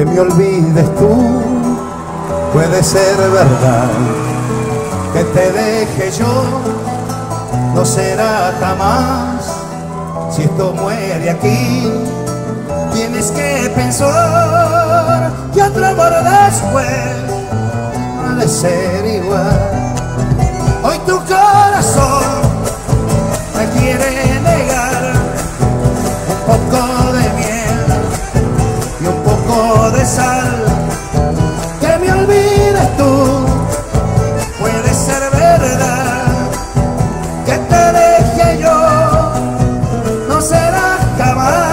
me olvides tú, puede ser verdad. Que te deje yo, no será jamás. Si esto muere aquí, tienes que pensar que otro amor después no ha de ser igual. Hoy tu corazón me quiere negar un poco de miel y un poco de sal. Que me olvides tú, puede ser verdad. Que te deje yo, no será jamás.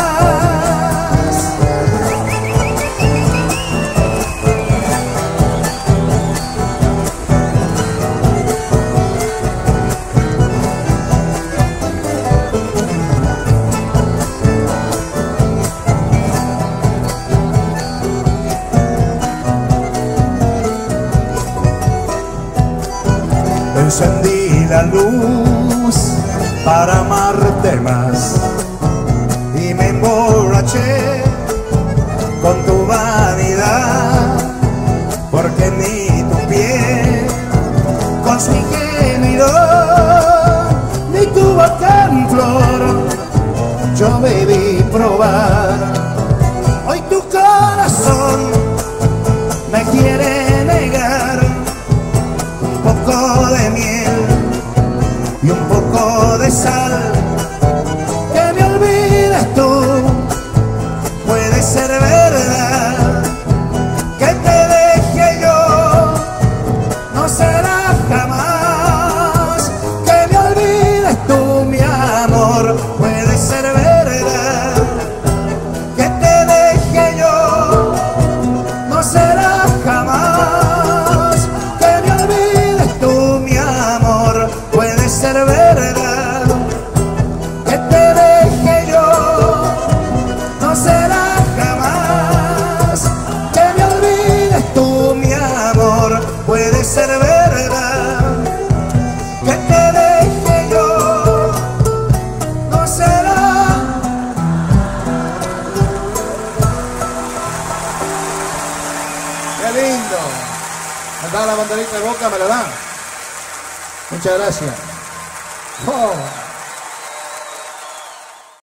Encendí la luz para amarte más y me emborraché con tu vanidad, porque ni tu piel con su ingenuidad ni tu boca en flor yo debí probar. Hoy tu corazón me quiere negar un poco de miel y un poco de sal. Que me olvides tú, puede ser verdad. Que te deje yo, no será jamás. Que me olvides tú, mi amor, puede ser verdad. Que te deje yo, no será jamás. Que me olvides tú, mi amor, puede ser verdad. Que te deje yo, no será jamás. Que me olvides tú, mi amor, puede ser verdad. Que te deje yo, no será. ¡Qué lindo! ¿Me da la banderita de Boca? ¿Me la dan? Muchas gracias. Oh.